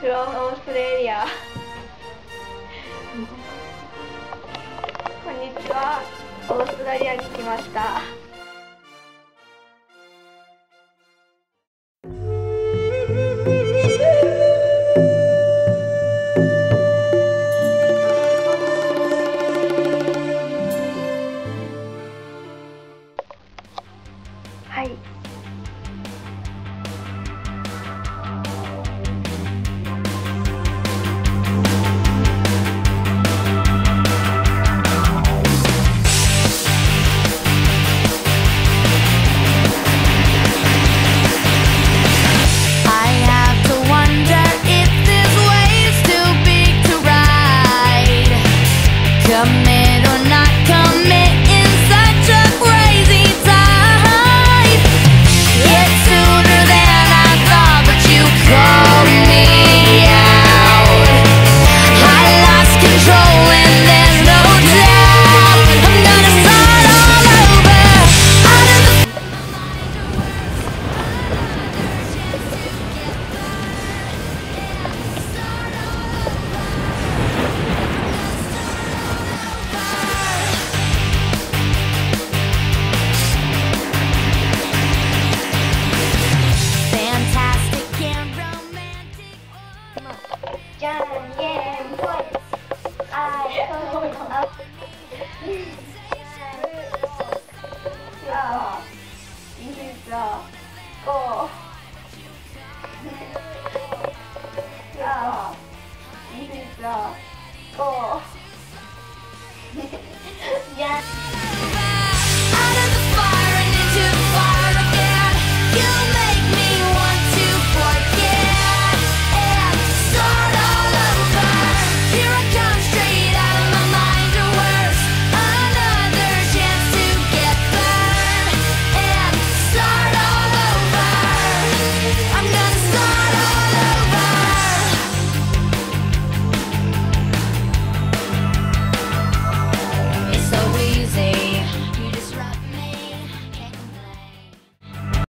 from Australia こんにちは。オーストラリアに来ました。はい。 Commit or not commit in such a crazy time. It's sooner than I thought, but you called me out. I lost control and there's no doubt I'm gonna start all over. Out of the じゃんけんぽい。あー、そうあ。こう。じゃん。